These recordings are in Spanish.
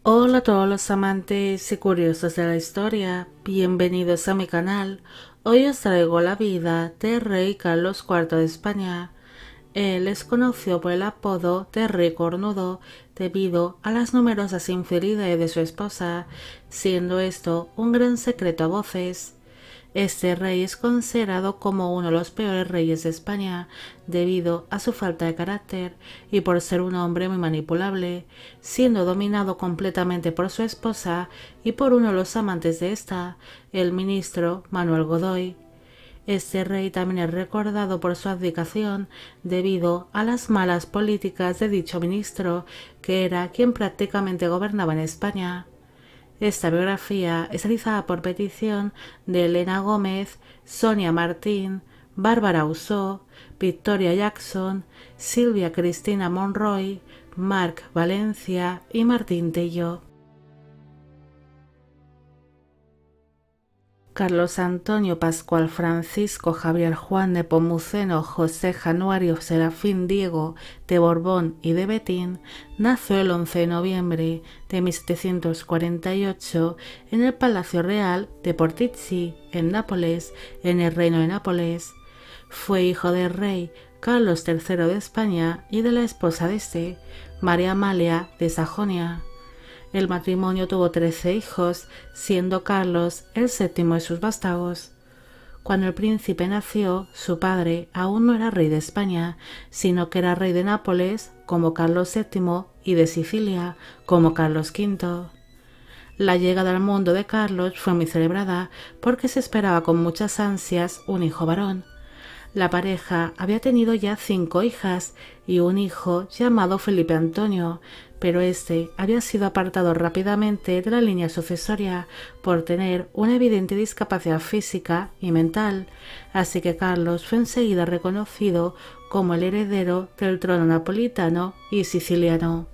Hola a todos los amantes y curiosos de la historia, bienvenidos a mi canal. Hoy os traigo la vida del rey Carlos IV de España. Él es conocido por el apodo de Rey Cornudo debido a las numerosas infidelidades de su esposa, siendo esto un gran secreto a voces. Este rey es considerado como uno de los peores reyes de España debido a su falta de carácter y por ser un hombre muy manipulable, siendo dominado completamente por su esposa y por uno de los amantes de esta, el ministro Manuel Godoy. Este rey también es recordado por su abdicación debido a las malas políticas de dicho ministro, que era quien prácticamente gobernaba en España. Esta biografía es realizada por petición de Elena Gómez, Sonia Martín, Bárbara Usó, Victoria Jackson, Silvia Cristina Monroy, Marc Valencia y Martín Tello. Carlos Antonio Pascual Francisco Javier Juan de Pomuceno José Januario Serafín Diego de Borbón y de Betín nació el 11 de noviembre de 1748 en el Palacio Real de Portici, en Nápoles, en el Reino de Nápoles. Fue hijo del rey Carlos III de España y de la esposa de este, María Amalia de Sajonia. El matrimonio tuvo 13 hijos, siendo Carlos el séptimo de sus vástagos. Cuando el príncipe nació, su padre aún no era rey de España, sino que era rey de Nápoles, como Carlos VII, y de Sicilia, como Carlos V. La llegada al mundo de Carlos fue muy celebrada porque se esperaba con muchas ansias un hijo varón. La pareja había tenido ya 5 hijas y un hijo llamado Felipe Antonio, pero este había sido apartado rápidamente de la línea sucesoria por tener una evidente discapacidad física y mental, así que Carlos fue enseguida reconocido como el heredero del trono napolitano y siciliano.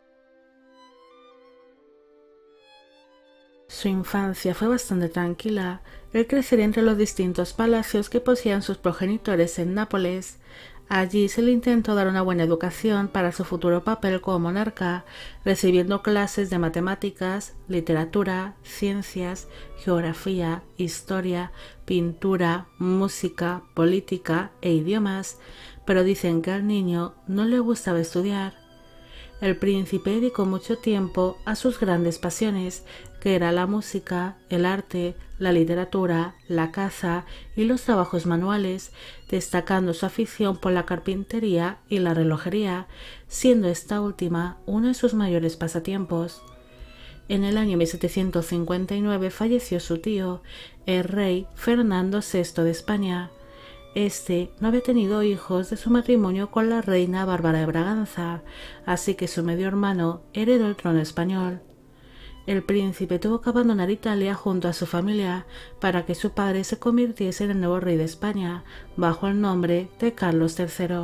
Su infancia fue bastante tranquila. Él crecería entre los distintos palacios que poseían sus progenitores en Nápoles. Allí se le intentó dar una buena educación para su futuro papel como monarca, recibiendo clases de matemáticas, literatura, ciencias, geografía, historia, pintura, música, política e idiomas, pero dicen que al niño no le gustaba estudiar. El príncipe dedicó mucho tiempo a sus grandes pasiones, que era la música, el arte, la literatura, la caza y los trabajos manuales, destacando su afición por la carpintería y la relojería, siendo esta última uno de sus mayores pasatiempos. En el año 1759 falleció su tío, el rey Fernando VI de España. Este no había tenido hijos de su matrimonio con la reina Bárbara de Braganza, así que su medio hermano heredó el trono español. El príncipe tuvo que abandonar Italia junto a su familia para que su padre se convirtiese en el nuevo rey de España, bajo el nombre de Carlos III.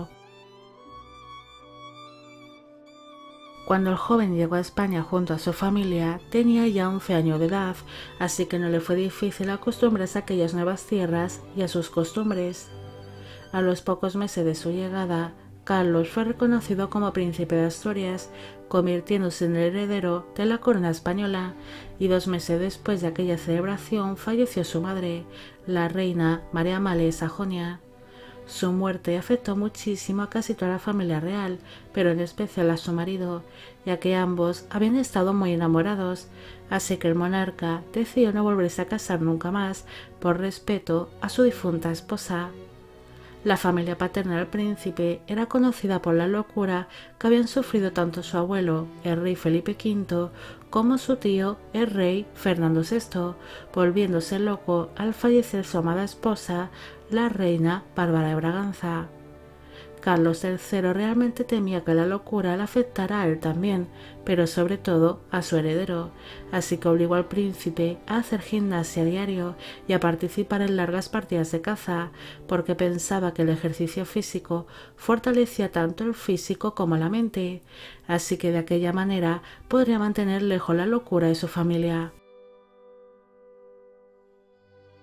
Cuando el joven llegó a España junto a su familia, tenía ya 11 años de edad, así que no le fue difícil acostumbrarse a aquellas nuevas tierras y a sus costumbres. A los pocos meses de su llegada, Carlos fue reconocido como príncipe de Asturias, convirtiéndose en el heredero de la corona española, y 2 meses después de aquella celebración falleció su madre, la reina María Amalia de Sajonia. Su muerte afectó muchísimo a casi toda la familia real, pero en especial a su marido, ya que ambos habían estado muy enamorados, así que el monarca decidió no volverse a casar nunca más por respeto a su difunta esposa. La familia paterna del príncipe era conocida por la locura que habían sufrido tanto su abuelo, el rey Felipe V, como su tío, el rey Fernando VI, volviéndose loco al fallecer su amada esposa, la reina Bárbara de Braganza. Carlos III realmente temía que la locura le afectara a él también, pero sobre todo a su heredero, así que obligó al príncipe a hacer gimnasia a diario y a participar en largas partidas de caza, porque pensaba que el ejercicio físico fortalecía tanto el físico como la mente, así que de aquella manera podría mantener lejos la locura de su familia.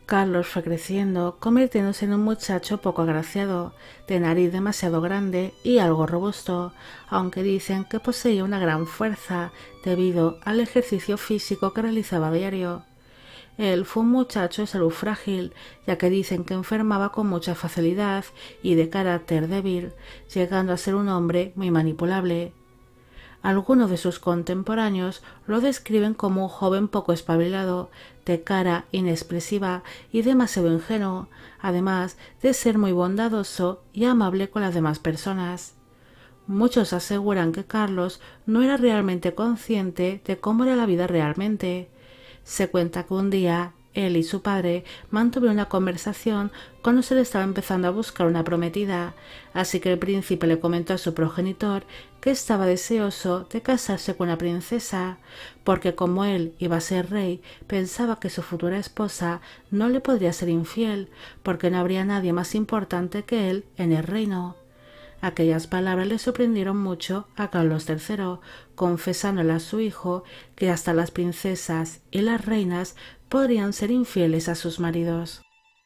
Carlos fue creciendo, convirtiéndose en un muchacho poco agraciado, de nariz demasiado grande y algo robusto, aunque dicen que poseía una gran fuerza debido al ejercicio físico que realizaba a diario. Él fue un muchacho de salud frágil, ya que dicen que enfermaba con mucha facilidad y de carácter débil, llegando a ser un hombre muy manipulable. Algunos de sus contemporáneos lo describen como un joven poco espabilado, de cara inexpresiva y demasiado ingenuo, además de ser muy bondadoso y amable con las demás personas. Muchos aseguran que Carlos no era realmente consciente de cómo era la vida realmente. Se cuenta que un día él y su padre mantuvieron una conversación cuando se le estaba empezando a buscar una prometida, así que el príncipe le comentó a su progenitor que estaba deseoso de casarse con una princesa, porque como él iba a ser rey, pensaba que su futura esposa no le podría ser infiel, porque no habría nadie más importante que él en el reino. Aquellas palabras le sorprendieron mucho a Carlos III, confesándole a su hijo que hasta las princesas y las reinas podrían ser infieles a sus maridos.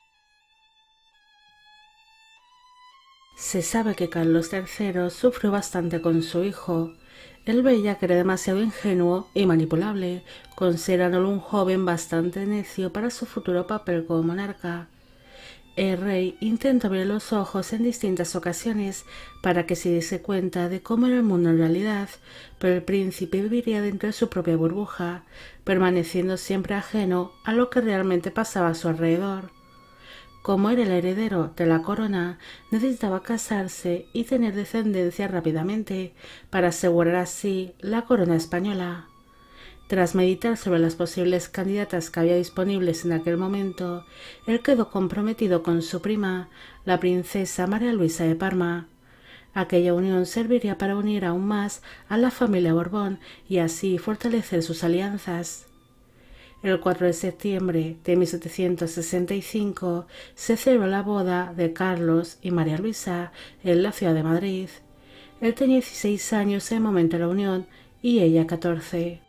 Se sabe que Carlos III sufrió bastante con su hijo. Él veía que era demasiado ingenuo y manipulable, considerándolo un joven bastante necio para su futuro papel como monarca. El rey intentó abrir los ojos en distintas ocasiones para que se diese cuenta de cómo era el mundo en realidad, pero el príncipe viviría dentro de su propia burbuja, permaneciendo siempre ajeno a lo que realmente pasaba a su alrededor. Como era el heredero de la corona, necesitaba casarse y tener descendencia rápidamente para asegurar así la corona española. Tras meditar sobre las posibles candidatas que había disponibles en aquel momento, él quedó comprometido con su prima, la princesa María Luisa de Parma. Aquella unión serviría para unir aún más a la familia Borbón y así fortalecer sus alianzas. El 4 de septiembre de 1765 se celebró la boda de Carlos y María Luisa en la ciudad de Madrid. Él tenía 16 años en el momento de la unión y ella 14.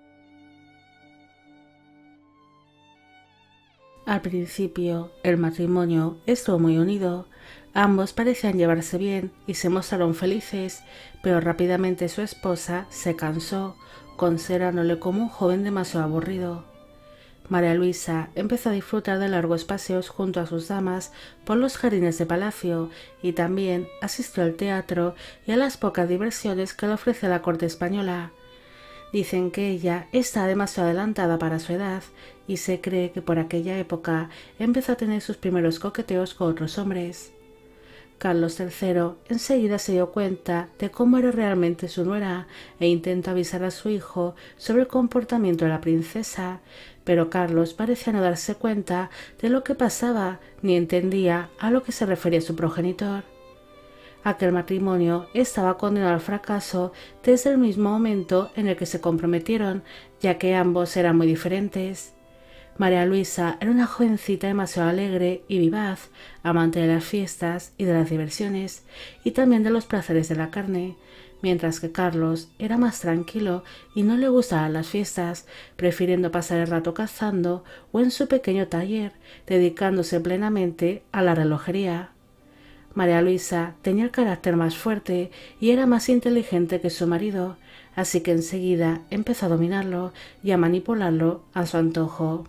Al principio, el matrimonio estuvo muy unido. Ambos parecían llevarse bien y se mostraron felices, pero rápidamente su esposa se cansó, considerándole como un joven demasiado aburrido. María Luisa empezó a disfrutar de largos paseos junto a sus damas por los jardines de palacio y también asistió al teatro y a las pocas diversiones que le ofrece la corte española. Dicen que ella está demasiado adelantada para su edad y se cree que por aquella época empezó a tener sus primeros coqueteos con otros hombres. Carlos III enseguida se dio cuenta de cómo era realmente su nuera e intentó avisar a su hijo sobre el comportamiento de la princesa, pero Carlos parecía no darse cuenta de lo que pasaba ni entendía a lo que se refería su progenitor. Aquel matrimonio estaba condenado al fracaso desde el mismo momento en el que se comprometieron, ya que ambos eran muy diferentes. María Luisa era una jovencita demasiado alegre y vivaz, amante de las fiestas y de las diversiones, y también de los placeres de la carne, mientras que Carlos era más tranquilo y no le gustaban las fiestas, prefiriendo pasar el rato cazando o en su pequeño taller, dedicándose plenamente a la relojería. María Luisa tenía el carácter más fuerte y era más inteligente que su marido, así que enseguida empezó a dominarlo y a manipularlo a su antojo.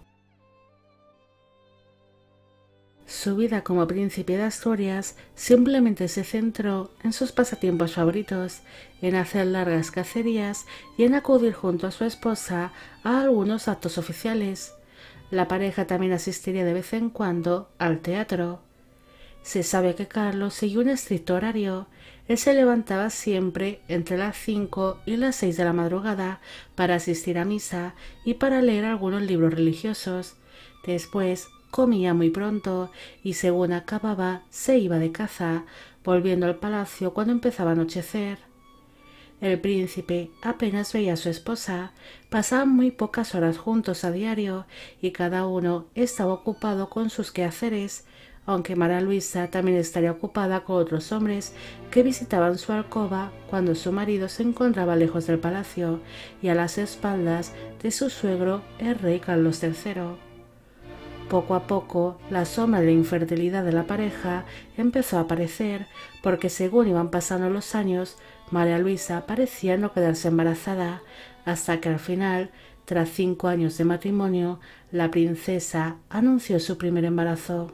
Su vida como príncipe de Asturias simplemente se centró en sus pasatiempos favoritos, en hacer largas cacerías y en acudir junto a su esposa a algunos actos oficiales. La pareja también asistiría de vez en cuando al teatro. Se sabe que Carlos siguió un estricto horario. Él se levantaba siempre entre las 5 y las 6 de la madrugada para asistir a misa y para leer algunos libros religiosos. Después comía muy pronto y según acababa se iba de caza, volviendo al palacio cuando empezaba a anochecer. El príncipe apenas veía a su esposa, pasaban muy pocas horas juntos a diario y cada uno estaba ocupado con sus quehaceres, aunque María Luisa también estaría ocupada con otros hombres que visitaban su alcoba cuando su marido se encontraba lejos del palacio y a las espaldas de su suegro el rey Carlos III. Poco a poco, la sombra de la infertilidad de la pareja empezó a aparecer porque según iban pasando los años, María Luisa parecía no quedarse embarazada, hasta que al final, tras 5 años de matrimonio, la princesa anunció su primer embarazo.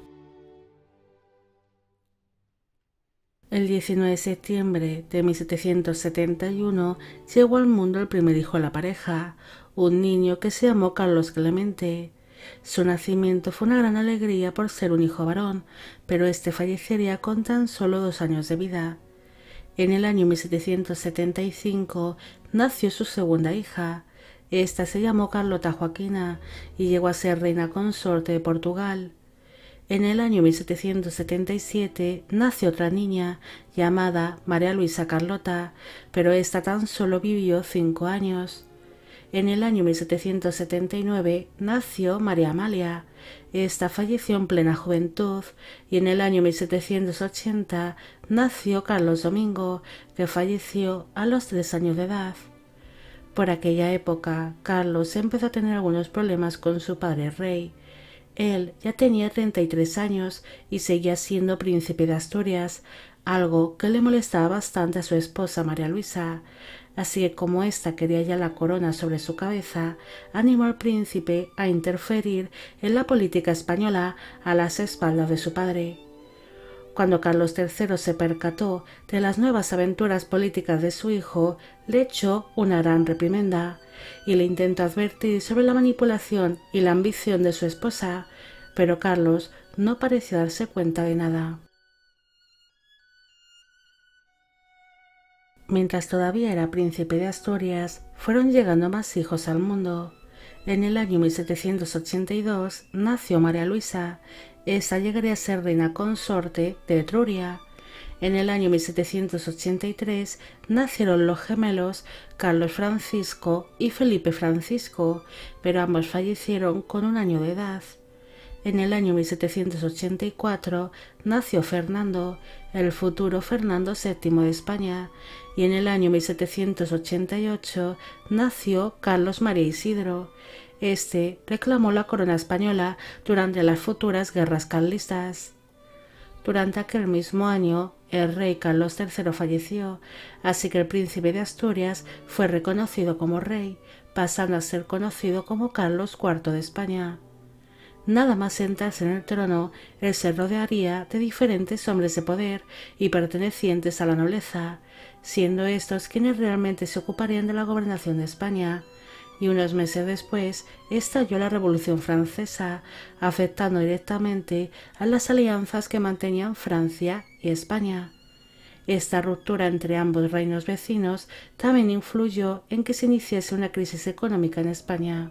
El 19 de septiembre de 1771 llegó al mundo el primer hijo de la pareja, un niño que se llamó Carlos Clemente. Su nacimiento fue una gran alegría por ser un hijo varón, pero este fallecería con tan solo 2 años de vida. En el año 1775 nació su segunda hija. Esta se llamó Carlota Joaquina y llegó a ser reina consorte de Portugal. En el año 1777 nació otra niña llamada María Luisa Carlota, pero esta tan solo vivió 5 años. En el año 1779 nació María Amalia. Esta falleció en plena juventud y en el año 1780 nació Carlos Domingo, que falleció a los 3 años de edad. Por aquella época, Carlos empezó a tener algunos problemas con su padre rey. Él ya tenía 33 años y seguía siendo príncipe de Asturias, algo que le molestaba bastante a su esposa María Luisa. Así que como ésta quería ya la corona sobre su cabeza, animó al príncipe a interferir en la política española a las espaldas de su padre. Cuando Carlos III se percató de las nuevas aventuras políticas de su hijo, le echó una gran reprimenda y le intentó advertir sobre la manipulación y la ambición de su esposa, pero Carlos no pareció darse cuenta de nada. Mientras todavía era príncipe de Asturias, fueron llegando más hijos al mundo. En el año 1782 nació María Luisa. Esta llegaría a ser reina consorte de Etruria. En el año 1783 nacieron los gemelos Carlos Francisco y Felipe Francisco, pero ambos fallecieron con 1 año de edad. En el año 1784 nació Fernando, el futuro Fernando VII de España, y en el año 1788 nació Carlos María Isidro. Este reclamó la corona española durante las futuras guerras carlistas. Durante aquel mismo año, el rey Carlos III falleció, así que el príncipe de Asturias fue reconocido como rey, pasando a ser conocido como Carlos IV de España. Nada más sentarse en el trono, él se rodearía de diferentes hombres de poder y pertenecientes a la nobleza, siendo estos quienes realmente se ocuparían de la gobernación de España. Y unos meses después estalló la Revolución Francesa, afectando directamente a las alianzas que mantenían Francia y España. Esta ruptura entre ambos reinos vecinos también influyó en que se iniciase una crisis económica en España.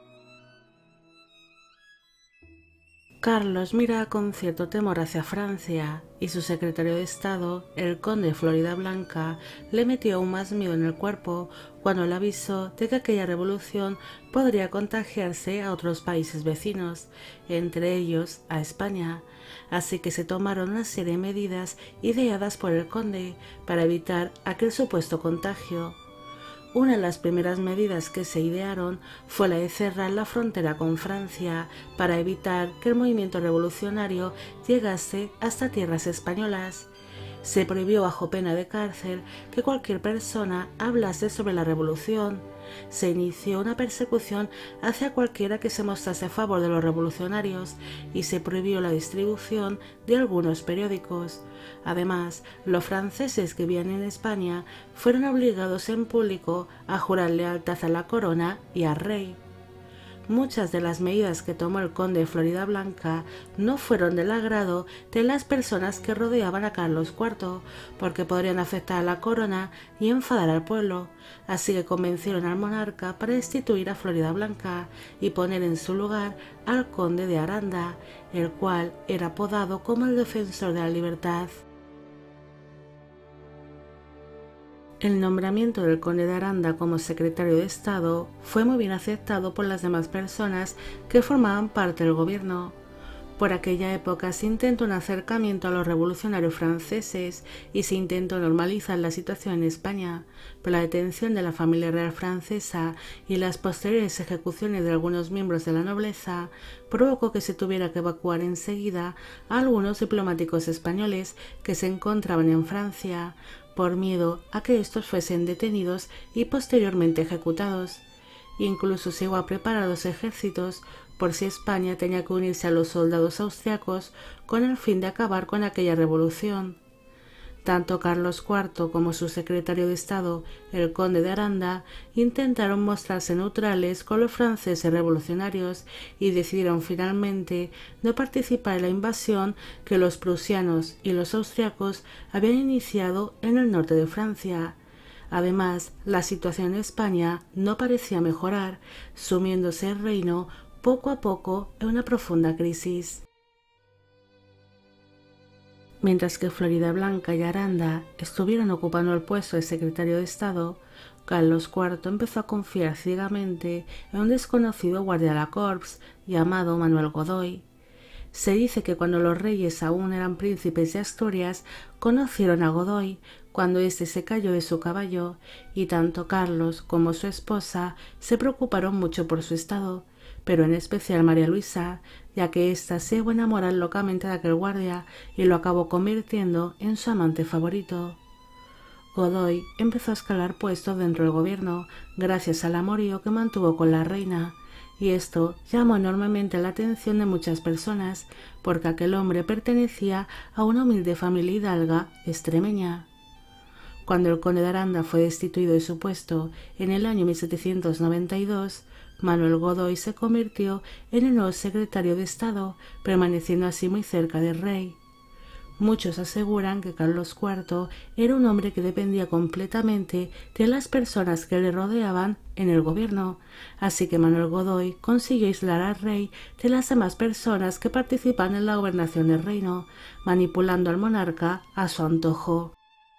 Carlos miraba con cierto temor hacia Francia y su secretario de Estado, el conde Floridablanca, le metió aún más miedo en el cuerpo cuando le avisó de que aquella revolución podría contagiarse a otros países vecinos, entre ellos a España. Así que se tomaron una serie de medidas ideadas por el conde para evitar aquel supuesto contagio. Una de las primeras medidas que se idearon fue la de cerrar la frontera con Francia para evitar que el movimiento revolucionario llegase hasta tierras españolas. Se prohibió bajo pena de cárcel que cualquier persona hablase sobre la revolución. Se inició una persecución hacia cualquiera que se mostrase a favor de los revolucionarios y se prohibió la distribución de algunos periódicos. Además, los franceses que vivían en España fueron obligados en público a jurar lealtad a la corona y al rey. Muchas de las medidas que tomó el conde Floridablanca no fueron del agrado de las personas que rodeaban a Carlos IV, porque podrían afectar a la corona y enfadar al pueblo, así que convencieron al monarca para destituir a Floridablanca y poner en su lugar al conde de Aranda, el cual era apodado como el defensor de la libertad. El nombramiento del conde de Aranda como secretario de Estado fue muy bien aceptado por las demás personas que formaban parte del gobierno. Por aquella época se intentó un acercamiento a los revolucionarios franceses y se intentó normalizar la situación en España, pero la detención de la familia real francesa y las posteriores ejecuciones de algunos miembros de la nobleza provocó que se tuviera que evacuar enseguida a algunos diplomáticos españoles que se encontraban en Francia, por miedo a que estos fuesen detenidos y posteriormente ejecutados. Incluso se llegó a preparar los ejércitos por si España tenía que unirse a los soldados austriacos con el fin de acabar con aquella revolución. Tanto Carlos IV como su secretario de Estado, el conde de Aranda, intentaron mostrarse neutrales con los franceses revolucionarios y decidieron finalmente no participar en la invasión que los prusianos y los austriacos habían iniciado en el norte de Francia. Además, la situación en España no parecía mejorar, sumiéndose el reino poco a poco en una profunda crisis. Mientras que Floridablanca y Aranda estuvieron ocupando el puesto de secretario de Estado, Carlos IV empezó a confiar ciegamente en un desconocido guardia de la corps llamado Manuel Godoy. Se dice que cuando los reyes aún eran príncipes de Asturias, conocieron a Godoy cuando éste se cayó de su caballo, y tanto Carlos como su esposa se preocuparon mucho por su estado, pero en especial María Luisa, ya que ésta se iba a enamorar locamente de aquel guardia y lo acabó convirtiendo en su amante favorito. Godoy empezó a escalar puestos dentro del gobierno gracias al amorío que mantuvo con la reina, y esto llamó enormemente la atención de muchas personas, porque aquel hombre pertenecía a una humilde familia hidalga extremeña. Cuando el conde de Aranda fue destituido de su puesto en el año 1792, Manuel Godoy se convirtió en el nuevo secretario de Estado, permaneciendo así muy cerca del rey. Muchos aseguran que Carlos IV era un hombre que dependía completamente de las personas que le rodeaban en el gobierno, así que Manuel Godoy consiguió aislar al rey de las demás personas que participan en la gobernación del reino, manipulando al monarca a su antojo.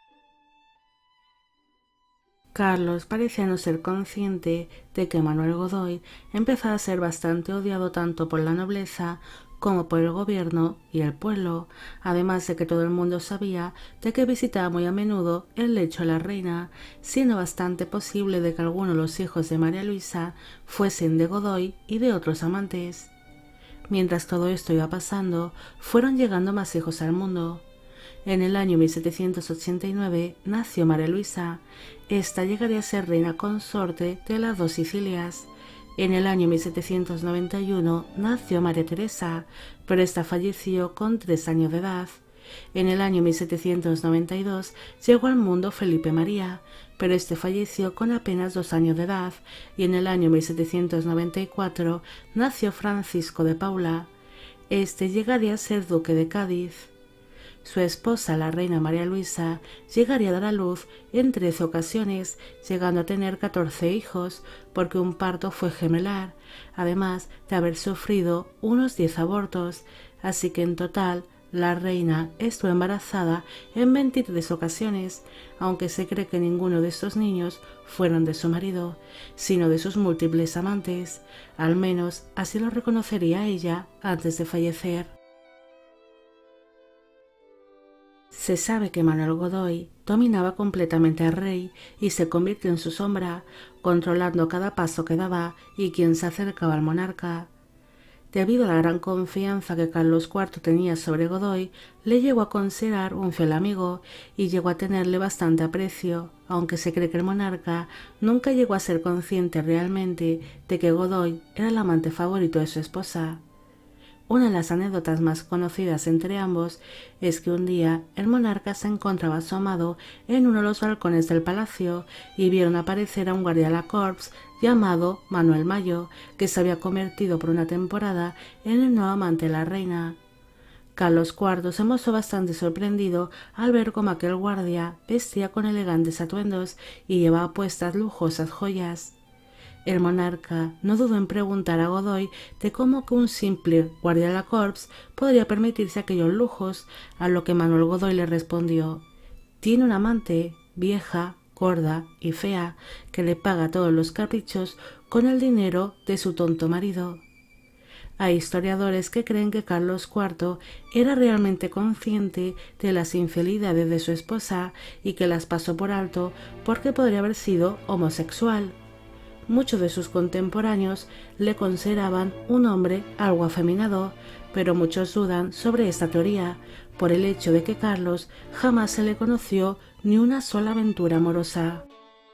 Carlos parecía no ser consciente de que Manuel Godoy empezaba a ser bastante odiado tanto por la nobleza como por el gobierno y el pueblo, además de que todo el mundo sabía de que visitaba muy a menudo el lecho de la reina, siendo bastante posible de que algunos de los hijos de María Luisa fuesen de Godoy y de otros amantes. Mientras todo esto iba pasando, fueron llegando más hijos al mundo. En el año 1789 nació María Luisa. Esta llegaría a ser reina consorte de las dos Sicilias. En el año 1791 nació María Teresa, pero esta falleció con 3 años de edad. En el año 1792 llegó al mundo Felipe María, pero este falleció con apenas 2 años de edad, y en el año 1794 nació Francisco de Paula. Este llegaría a ser duque de Cádiz. Su esposa, la reina María Luisa, llegaría a dar a luz en 13 ocasiones, llegando a tener 14 hijos, porque un parto fue gemelar, además de haber sufrido unos 10 abortos, así que en total la reina estuvo embarazada en 23 ocasiones, aunque se cree que ninguno de estos niños fueron de su marido, sino de sus múltiples amantes. Al menos así lo reconocería ella antes de fallecer. Se sabe que Manuel Godoy dominaba completamente al rey y se convirtió en su sombra, controlando cada paso que daba y quien se acercaba al monarca. Debido a la gran confianza que Carlos IV tenía sobre Godoy, le llegó a considerar un fiel amigo y llegó a tenerle bastante aprecio, aunque se cree que el monarca nunca llegó a ser consciente realmente de que Godoy era el amante favorito de su esposa. Una de las anécdotas más conocidas entre ambos es que un día el monarca se encontraba asomado en uno de los balcones del palacio y vieron aparecer a un guardia de la corps llamado Manuel Mayo, que se había convertido por una temporada en el nuevo amante de la reina. Carlos IV se mostró bastante sorprendido al ver cómo aquel guardia vestía con elegantes atuendos y llevaba puestas lujosas joyas. El monarca no dudó en preguntar a Godoy de cómo que un simple guardia de la corps podría permitirse aquellos lujos, a lo que Manuel Godoy le respondió: «Tiene una amante, vieja, gorda y fea, que le paga todos los caprichos con el dinero de su tonto marido». Hay historiadores que creen que Carlos IV era realmente consciente de las infidelidades de su esposa y que las pasó por alto porque podría haber sido homosexual. Muchos de sus contemporáneos le consideraban un hombre algo afeminado, pero muchos dudan sobre esta teoría, por el hecho de que Carlos jamás se le conoció ni una sola aventura amorosa.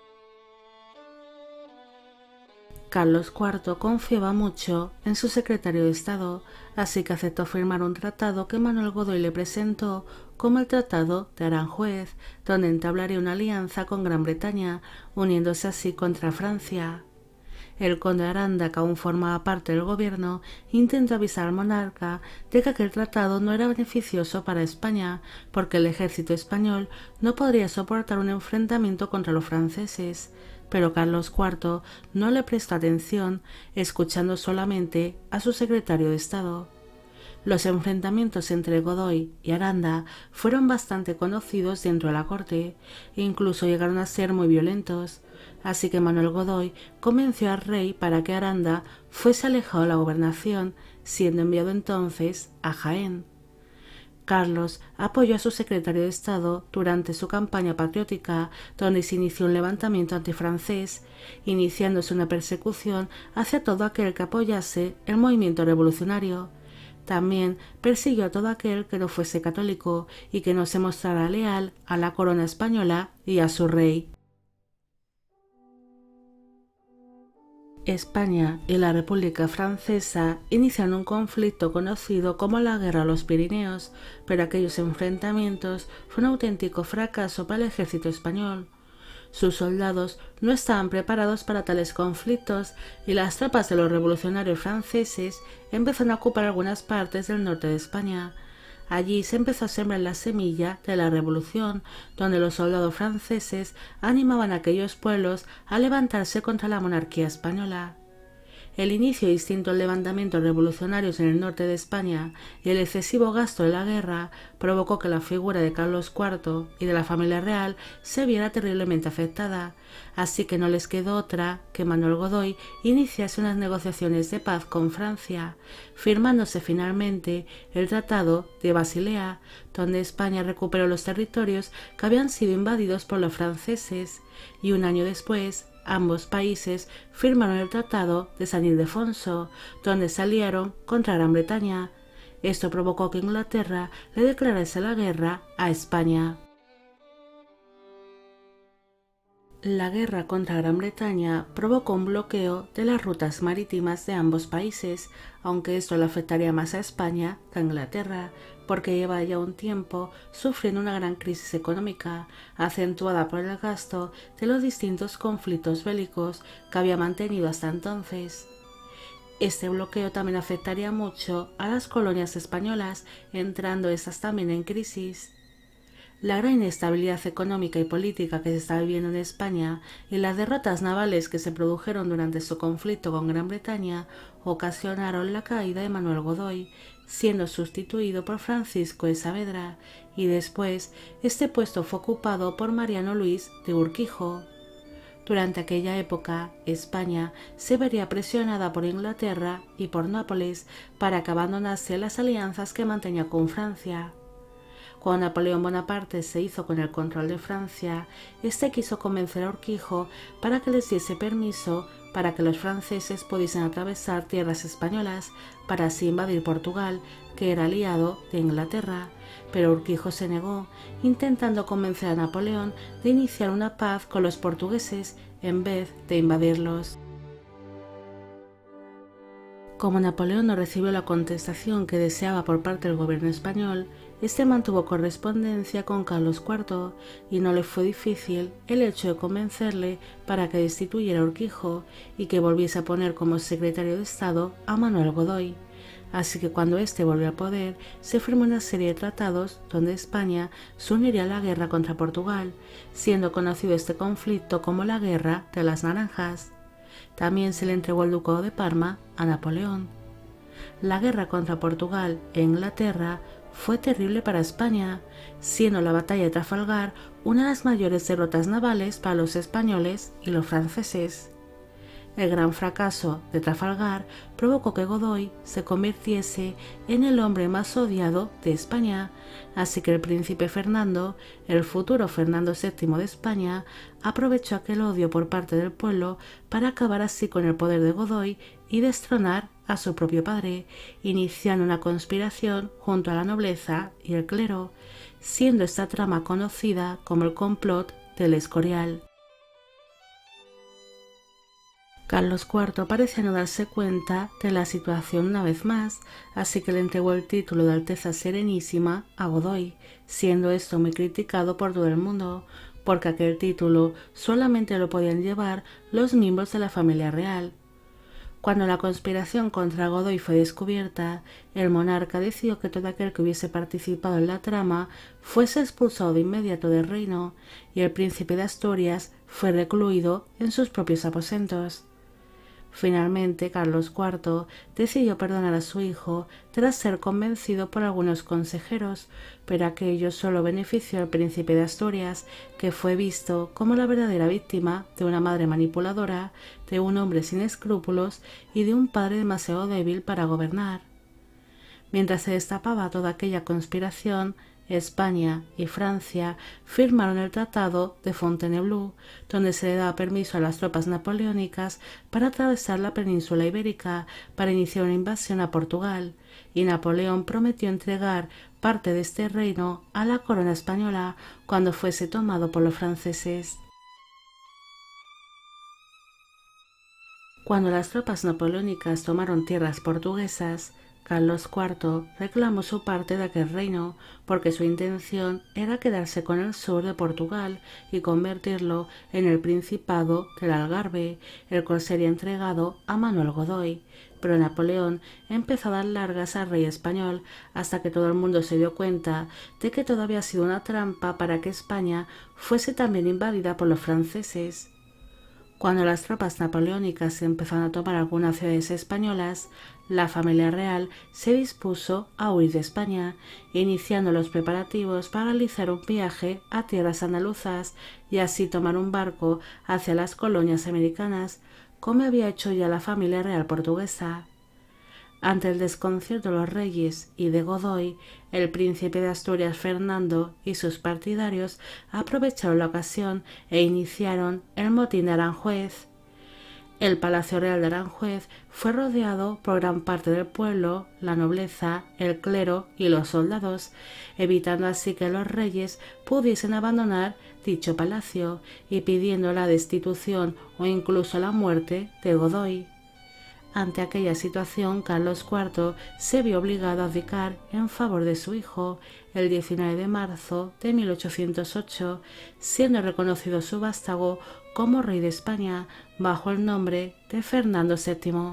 Carlos IV confiaba mucho en su secretario de Estado, así que aceptó firmar un tratado que Manuel Godoy le presentó como el Tratado de Aranjuez, donde entablaría una alianza con Gran Bretaña, uniéndose así contra Francia. El conde de Aranda, que aún formaba parte del gobierno, intentó avisar al monarca de que aquel tratado no era beneficioso para España, porque el ejército español no podría soportar un enfrentamiento contra los franceses. Pero Carlos IV no le prestó atención, escuchando solamente a su secretario de Estado. Los enfrentamientos entre Godoy y Aranda fueron bastante conocidos dentro de la corte, e incluso llegaron a ser muy violentos, así que Manuel Godoy convenció al rey para que Aranda fuese alejado de la gobernación, siendo enviado entonces a Jaén. Carlos apoyó a su secretario de Estado durante su campaña patriótica, donde se inició un levantamiento antifrancés, iniciándose una persecución hacia todo aquel que apoyase el movimiento revolucionario. También persiguió a todo aquel que no fuese católico y que no se mostrara leal a la corona española y a su rey. España y la República Francesa iniciaron un conflicto conocido como la Guerra de los Pirineos, pero aquellos enfrentamientos fue un auténtico fracaso para el ejército español. Sus soldados no estaban preparados para tales conflictos y las tropas de los revolucionarios franceses empezaron a ocupar algunas partes del norte de España. Allí se empezó a sembrar la semilla de la revolución, donde los soldados franceses animaban a aquellos pueblos a levantarse contra la monarquía española. El inicio de distintos levantamientos revolucionarios en el norte de España y el excesivo gasto de la guerra provocó que la figura de Carlos IV y de la familia real se viera terriblemente afectada, así que no les quedó otra que Manuel Godoy iniciase unas negociaciones de paz con Francia, firmándose finalmente el Tratado de Basilea, donde España recuperó los territorios que habían sido invadidos por los franceses, y un año después ambos países firmaron el Tratado de San Ildefonso, donde se aliaron contra Gran Bretaña. Esto provocó que Inglaterra le declarase la guerra a España. La guerra contra Gran Bretaña provocó un bloqueo de las rutas marítimas de ambos países, aunque esto le afectaría más a España que a Inglaterra, porque lleva ya un tiempo sufriendo una gran crisis económica, acentuada por el gasto de los distintos conflictos bélicos que había mantenido hasta entonces. Este bloqueo también afectaría mucho a las colonias españolas, entrando estas también en crisis. La gran inestabilidad económica y política que se está viviendo en España y las derrotas navales que se produjeron durante su conflicto con Gran Bretaña ocasionaron la caída de Manuel Godoy, siendo sustituido por Francisco de Saavedra, y después este puesto fue ocupado por Mariano Luis de Urquijo. Durante aquella época, España se vería presionada por Inglaterra y por Nápoles para que abandonase las alianzas que mantenía con Francia. Cuando Napoleón Bonaparte se hizo con el control de Francia, este quiso convencer a Urquijo para que les diese permiso para que los franceses pudiesen atravesar tierras españolas para así invadir Portugal, que era aliado de Inglaterra, pero Urquijo se negó, intentando convencer a Napoleón de iniciar una paz con los portugueses en vez de invadirlos. Como Napoleón no recibió la contestación que deseaba por parte del gobierno español, este mantuvo correspondencia con Carlos IV y no le fue difícil el hecho de convencerle para que destituyera a Urquijo y que volviese a poner como secretario de Estado a Manuel Godoy. Así que cuando éste volvió al poder, se firmó una serie de tratados donde España se uniría a la guerra contra Portugal, siendo conocido este conflicto como la Guerra de las Naranjas. También se le entregó el ducado de Parma a Napoleón. La guerra contra Portugal e Inglaterra fue terrible para España, siendo la batalla de Trafalgar una de las mayores derrotas navales para los españoles y los franceses. El gran fracaso de Trafalgar provocó que Godoy se convirtiese en el hombre más odiado de España, así que el príncipe Fernando, el futuro Fernando VII de España, aprovechó aquel odio por parte del pueblo para acabar así con el poder de Godoy y destronar a su propio padre, iniciando una conspiración junto a la nobleza y el clero, siendo esta trama conocida como el complot del Escorial. Carlos IV parecía no darse cuenta de la situación una vez más, así que le entregó el título de Alteza Serenísima a Godoy, siendo esto muy criticado por todo el mundo, porque aquel título solamente lo podían llevar los miembros de la familia real. Cuando la conspiración contra Godoy fue descubierta, el monarca decidió que todo aquel que hubiese participado en la trama fuese expulsado de inmediato del reino, y el príncipe de Asturias fue recluido en sus propios aposentos. Finalmente, Carlos IV decidió perdonar a su hijo tras ser convencido por algunos consejeros, pero aquello solo benefició al príncipe de Asturias, que fue visto como la verdadera víctima de una madre manipuladora, de un hombre sin escrúpulos y de un padre demasiado débil para gobernar. Mientras se destapaba toda aquella conspiración, España y Francia firmaron el Tratado de Fontainebleau, donde se le daba permiso a las tropas napoleónicas para atravesar la península ibérica para iniciar una invasión a Portugal, y Napoleón prometió entregar parte de este reino a la corona española cuando fuese tomado por los franceses. Cuando las tropas napoleónicas tomaron tierras portuguesas, Carlos IV reclamó su parte de aquel reino, porque su intención era quedarse con el sur de Portugal y convertirlo en el Principado del Algarve, el cual sería entregado a Manuel Godoy. Pero Napoleón empezó a dar largas al rey español hasta que todo el mundo se dio cuenta de que todo había sido una trampa para que España fuese también invadida por los franceses. Cuando las tropas napoleónicas empezaron a tomar algunas ciudades españolas, la familia real se dispuso a huir de España, iniciando los preparativos para realizar un viaje a tierras andaluzas y así tomar un barco hacia las colonias americanas, como había hecho ya la familia real portuguesa. Ante el desconcierto de los reyes y de Godoy, el príncipe de Asturias Fernando y sus partidarios aprovecharon la ocasión e iniciaron el motín de Aranjuez. El Palacio Real de Aranjuez fue rodeado por gran parte del pueblo, la nobleza, el clero y los soldados, evitando así que los reyes pudiesen abandonar dicho palacio y pidiendo la destitución o incluso la muerte de Godoy. Ante aquella situación, Carlos IV se vio obligado a abdicar en favor de su hijo el 19 de marzo de 1808, siendo reconocido su vástago como rey de España bajo el nombre de Fernando VII.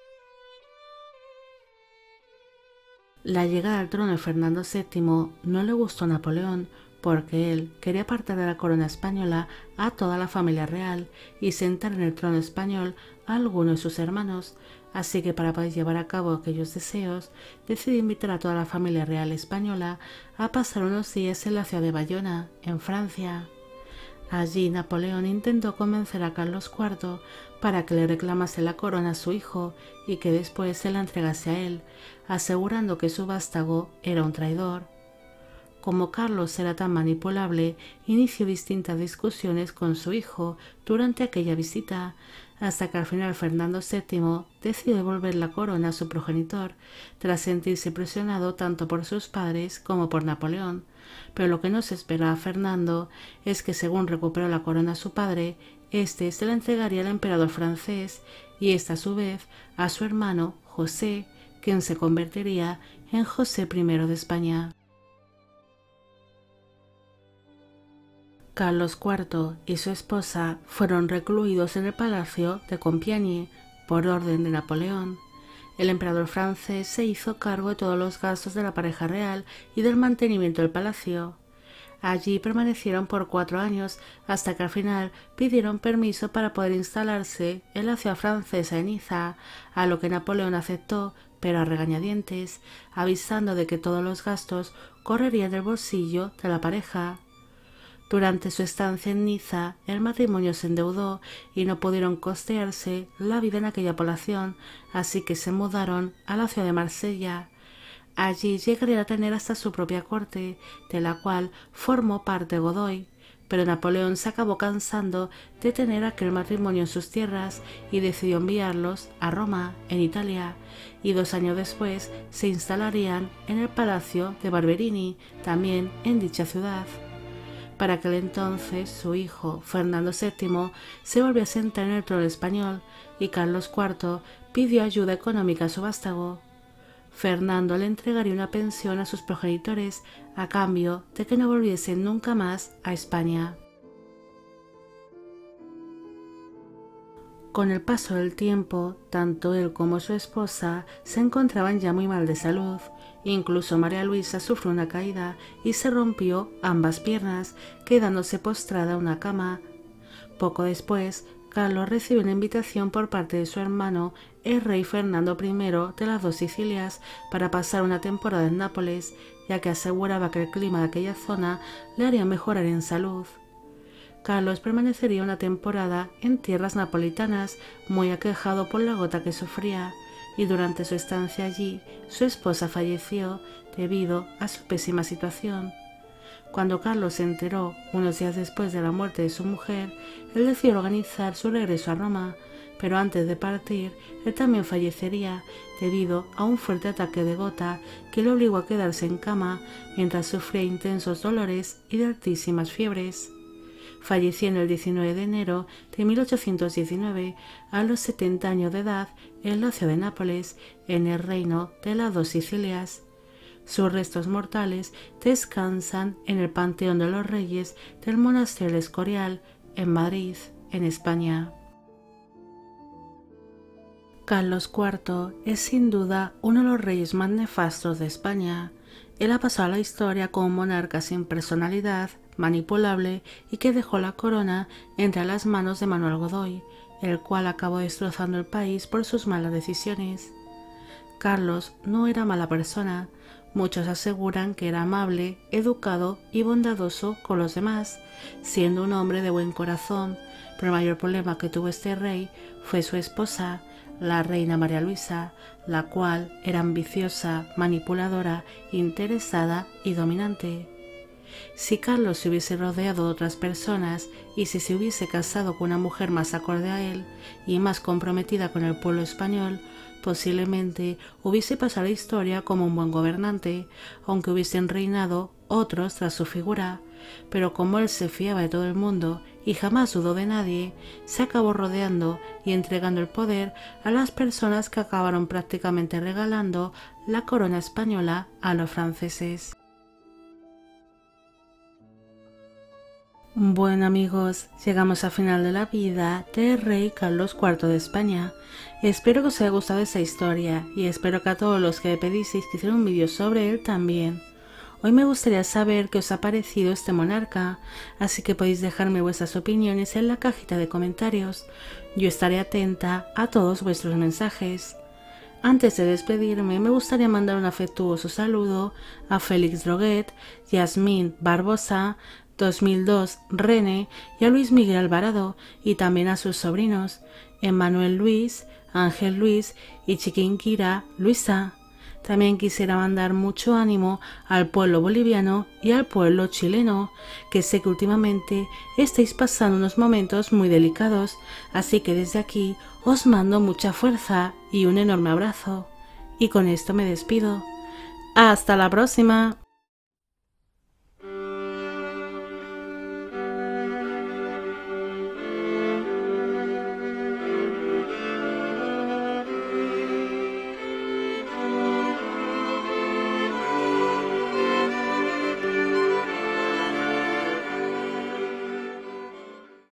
La llegada al trono de Fernando VII no le gustó a Napoleón, porque él quería apartar de la corona española a toda la familia real y sentar en el trono español a alguno de sus hermanos, así que para poder llevar a cabo aquellos deseos, decidió invitar a toda la familia real española a pasar unos días en la ciudad de Bayona, en Francia. Allí Napoleón intentó convencer a Carlos IV para que le reclamase la corona a su hijo y que después se la entregase a él, asegurando que su vástago era un traidor. Como Carlos era tan manipulable, inició distintas discusiones con su hijo durante aquella visita, hasta que al final Fernando VII decidió devolver la corona a su progenitor, tras sentirse presionado tanto por sus padres como por Napoleón. Pero lo que no se esperaba a Fernando es que, según recuperó la corona a su padre, éste se la entregaría al emperador francés y éste a su vez a su hermano José, quien se convertiría en José I de España. Carlos IV y su esposa fueron recluidos en el palacio de Compiègne por orden de Napoleón. El emperador francés se hizo cargo de todos los gastos de la pareja real y del mantenimiento del palacio. Allí permanecieron por 4 años hasta que al final pidieron permiso para poder instalarse en la ciudad francesa de Niza, a lo que Napoleón aceptó, pero a regañadientes, avisando de que todos los gastos correrían del bolsillo de la pareja. Durante su estancia en Niza, el matrimonio se endeudó y no pudieron costearse la vida en aquella población, así que se mudaron a la ciudad de Marsella. Allí llegaría a tener hasta su propia corte, de la cual formó parte Godoy, pero Napoleón se acabó cansando de tener aquel matrimonio en sus tierras y decidió enviarlos a Roma, en Italia, y 2 años después se instalarían en el Palacio de Barberini, también en dicha ciudad. Para aquel entonces su hijo, Fernando VII, se volvió a sentar en el trono español y Carlos IV pidió ayuda económica a su vástago. Fernando le entregaría una pensión a sus progenitores a cambio de que no volviesen nunca más a España. Con el paso del tiempo, tanto él como su esposa se encontraban ya muy mal de salud. Incluso María Luisa sufrió una caída y se rompió ambas piernas, quedándose postrada en una cama. Poco después, Carlos recibió una invitación por parte de su hermano, el rey Fernando I de las 2 Sicilias, para pasar una temporada en Nápoles, ya que aseguraba que el clima de aquella zona le haría mejorar en salud. Carlos permanecería una temporada en tierras napolitanas, muy aquejado por la gota que sufría, y durante su estancia allí, su esposa falleció debido a su pésima situación. Cuando Carlos se enteró, unos días después de la muerte de su mujer, él decidió organizar su regreso a Roma, pero antes de partir, él también fallecería debido a un fuerte ataque de gota que le obligó a quedarse en cama mientras sufría intensos dolores y de altísimas fiebres. Falleciendo el 19 de enero de 1819 a los 70 años de edad en la ciudad de Nápoles, en el reino de las 2 Sicilias. Sus restos mortales descansan en el Panteón de los Reyes del Monasterio del Escorial, en Madrid, en España. Carlos IV es sin duda uno de los reyes más nefastos de España. Él ha pasado a la historia como un monarca sin personalidad, manipulable y que dejó la corona entre las manos de Manuel Godoy, el cual acabó destrozando el país por sus malas decisiones. Carlos no era mala persona. Muchos aseguran que era amable, educado y bondadoso con los demás, siendo un hombre de buen corazón, pero el mayor problema que tuvo este rey fue su esposa, la reina María Luisa, la cual era ambiciosa, manipuladora, interesada y dominante. Si Carlos se hubiese rodeado de otras personas y si se hubiese casado con una mujer más acorde a él y más comprometida con el pueblo español, posiblemente hubiese pasado la historia como un buen gobernante, aunque hubiesen reinado otros tras su figura. Pero como él se fiaba de todo el mundo y jamás dudó de nadie, se acabó rodeando y entregando el poder a las personas que acabaron prácticamente regalando la corona española a los franceses. Bueno amigos, llegamos al final de la vida del rey Carlos IV de España. Espero que os haya gustado esta historia y espero que a todos los que me pedisteis que hiciera un vídeo sobre él también. Hoy me gustaría saber qué os ha parecido este monarca, así que podéis dejarme vuestras opiniones en la cajita de comentarios. Yo estaré atenta a todos vuestros mensajes. Antes de despedirme, me gustaría mandar un afectuoso saludo a Félix Droguet, Yasmín Barbosa, 2002 René y a Luis Miguel Alvarado, y también a sus sobrinos Emmanuel Luis, Ángel Luis y Chiquinquira Luisa. También quisiera mandar mucho ánimo al pueblo boliviano y al pueblo chileno, que sé que últimamente estáis pasando unos momentos muy delicados, así que desde aquí os mando mucha fuerza y un enorme abrazo. Y con esto me despido. ¡Hasta la próxima!